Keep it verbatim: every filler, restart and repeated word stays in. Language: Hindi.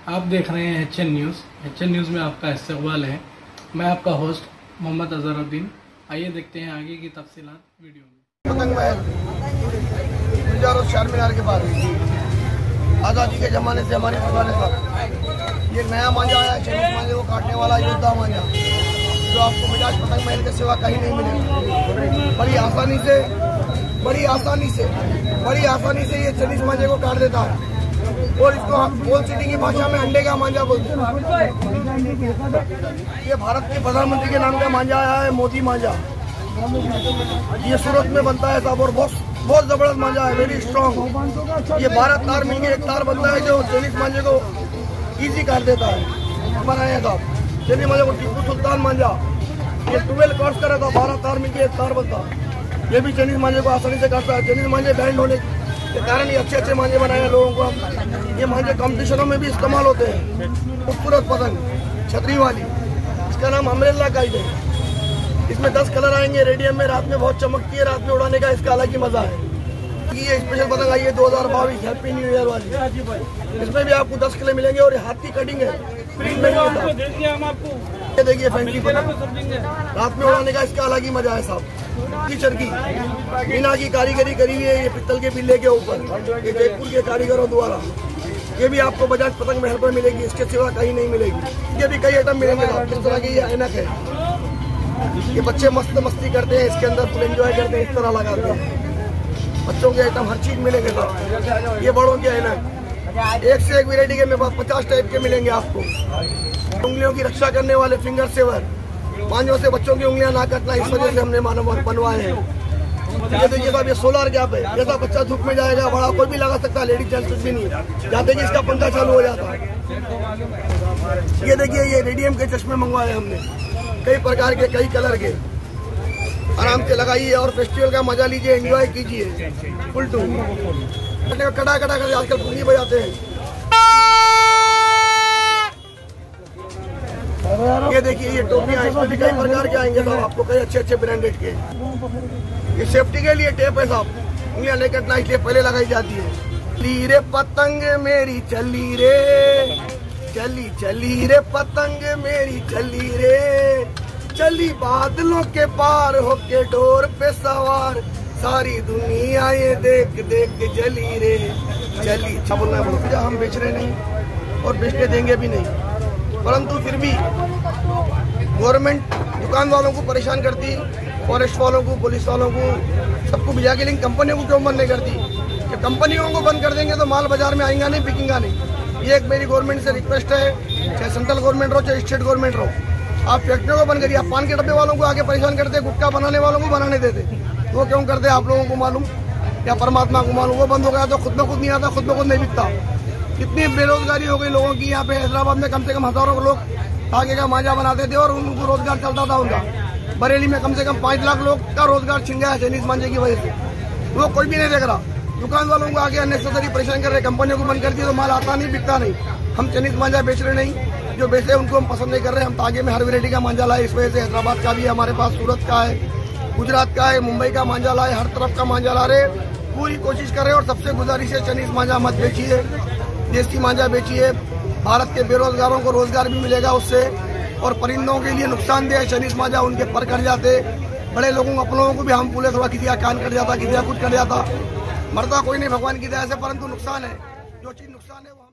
आप देख रहे हैं H N news. H N news में आपका इस्तकबाल है। मैं आपका होस्ट मोहम्मद अजहरुद्दीन। आइए देखते हैं आगे की तफसीलात वीडियो में। पतंग महल चार मीनार के पास आज़ादी के ज़माने से हमारे पुराने साथ ये नया मांझा आया है, चाइनीज मांझे को काटने वाला योद्धा मांझा, जो आपको बजाज पतंग महल के सिवा कहीं नहीं मिलेगा। बड़ी आसानी से बड़ी आसानी से बड़ी आसानी से ये चाइनीज मांझे को काट देता है और इसको गोल सिटी की भाषा में अंडे का मांझा बोलते हैं। ये भारत के प्रधानमंत्री के नाम का मांझा आया है, मोदी मांझा। ये सूरत में बनता है साहब और बहुत बहुत जबरदस्त मांझा है, वेरी स्ट्रॉन्ग। ये बारह तार मिलके एक तार बनता है जो चाइनीज मांझे को इजी काट देता है। बनाया साहब चाइनीज मांझे को टीपू सुल्तान मांझा, ये ट्वेल्व कॉर्स का रहता, बारह तार मिलके एक तार बनता। ये भी चाइनीज मांझे को आसानी से काटता है। चाइनीज मांझे बैंड होने के कारण ये अच्छे अच्छे मांझे बनाए हैं लोगों को। ये मांझे कॉम्पिटिशनों में भी इस्तेमाल होते हैं। खूबसूरत पतंग छतरी वाली, इसका नाम अम्ब्रेला काइट है। इसमें दस कलर आएंगे। रेडियम में रात में बहुत चमकती है, रात में उड़ाने का इसका अलग ही मजा है। ये स्पेशल पतंग आई है दो हजार बाईस हैप्पी न्यू ईयर वाली। इसमें भी आपको दस किलो मिलेंगे और हाथ की कटिंग है। ये देखिए फैंसी पतंग, रात में उड़ाने का इसका अलग ही मजा है साहब। की चरखी मीना की कारीगरी करी हुई है, ये पित्तल के बिल्ले के ऊपर, ये जयपुर के कारीगरों द्वारा। ये भी आपको बजाज पतंग महल पर मिलेगी, इसके सिवा कहीं नहीं मिलेगी। ये भी कई आइटम मिलेंगे। किस तरह की ये ऐनक है, ये बच्चे मस्त मस्ती करते हैं, इसके अंदर फुल एंजॉय करते हैं, इस तरह लगाते हैं। बच्चों के आइटम हर चीज मिलेंगे साहब। ये बड़ों के ऐनक एक से एक वैरायटी के मेरे पास पचास टाइप के मिलेंगे आपको। उंगलियों की रक्षा करने वाले फिंगर सेवर, मांझों से बच्चों की उंगलियां ना कटना, इस वजह से हमने मानव बनवाए हैं। ये देखिए साहब, ये सोलर गैप है। जैसा बच्चा धूप में जाएगा, बड़ा कोई भी लगा सकता है, लेडीज जेंट्स कुछ भी नहीं। जाते कि इसका पंखा चालू हो जाता है। ये देखिए, ये रेडियम के चश्मे मंगवाए हमने, कई प्रकार के, कई कलर के। आराम से लगाइए और फेस्टिवल का मजा लीजिए, एंजॉय कीजिए। फुल टू कड़ा कड़ा कर आजकल पूंजी बजाते हैं। ये देखिए, ये टोपियां, इसमें भी कई प्रकार के आएंगे साहब आपको, कई अच्छे अच्छे ब्रांडेड के। ये सेफ्टी के लिए टेप है साहब, उंगलियां नहीं कटना इसलिए पहले लगाई जाती है। चली रे पतंग मेरी चली रे, चली चली रे पतंग मेरी चली रे, चली बादलों के पार होके डोर पे सवार, सारी दुनिया ये देख देख के जली रे चली। अच्छा बोलना है, बोलो। हम बेच रहे नहीं और बेचने देंगे भी नहीं, परंतु फिर भी गवर्नमेंट दुकान वालों को परेशान करती, फॉरेस्ट वालों को, पुलिस वालों को, सबको भिजा के, लेकिन कंपनियों को क्यों बंद नहीं करती? कि कंपनियों को बंद कर देंगे तो माल बाजार में आएगा नहीं, बिकेगा नहीं। ये एक मेरी गवर्नमेंट से रिक्वेस्ट है, चाहे सेंट्रल गवर्नमेंट हो चाहे स्टेट गवर्नमेंट हो, आप फैक्ट्रियों को बंद करिए। आप पान के डब्बे वालों को आगे परेशान करते, गुटखा बनाने वालों को बनाने देते, वो क्यों करते आप लोगों को मालूम या परमात्मा को मालूम। वो बंद हो गया तो खुद में खुद नहीं आता, खुद में खुद नहीं बिकता। कितनी बेरोजगारी हो गई लोगों की। यहाँ पे हैदराबाद में कम से कम हजारों लोग धागे का मांझा बनाते थे और उनको रोजगार चलता था उनका। बरेली में कम से कम पाँच लाख लोग का रोजगार छिन गया चाइनीज मांझे की वजह से। वो कोई भी नहीं देख रहा। दुकान वालों को आगे अननेसेसरी परेशान कर रहे, कंपनियों को बंद कर दिए तो माल आता नहीं, बिकता नहीं। हम चाइनीज मांझा बेच रहे नहीं, जो बेचे उनको हम पसंद नहीं कर रहे। हम तागे में हर वैरायटी का मांझा लाए, इस वजह से हैदराबाद का भी हमारे पास, सूरत का है, गुजरात का है, मुंबई का मांझा लाए, हर तरफ का मांझा ला रहे। पूरी कोशिश कर रहे और सबसे गुजारिश है, चाइनीज मांझा मत बेचिए, देसी मांझा बेचिए। भारत के बेरोजगारों को रोजगार भी मिलेगा उससे, और परिंदों के लिए नुकसानदेह है चाइनीज मांझा, उनके पर कट जाते। बड़े लोगों को, अपनों को भी हम बोले थोड़ा, किसी का कान कट जाता, किसी का कुछ कट जाता, मरता कोई नहीं भगवान की दया से, परंतु नुकसान है। जो चीज नुकसान है वो